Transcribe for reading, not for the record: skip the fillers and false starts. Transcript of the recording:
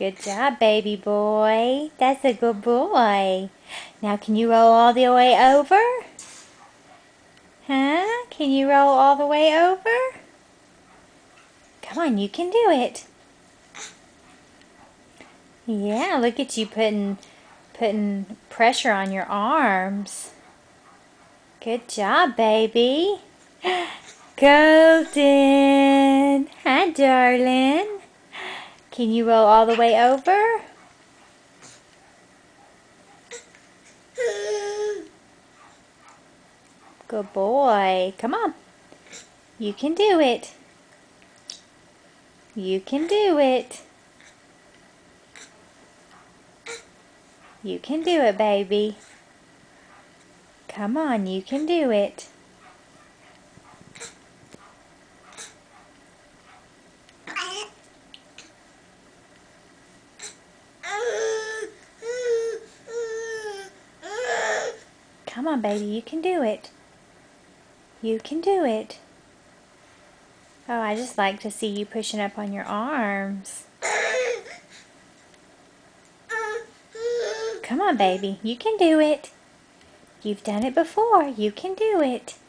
Good job, baby boy. That's a good boy. Now can you roll all the way over? Huh? Can you roll all the way over? Come on, you can do it. Yeah, look at you putting pressure on your arms. Good job, baby. Colton. Hi, darling. Can you roll all the way over? Good boy. Come on. You can do it. You can do it. You can do it, baby. Come on, you can do it. Come on, baby, you can do it. You can do it. Oh, I just like to see you pushing up on your arms. Come on, baby, you can do it. You've done it before. You can do it.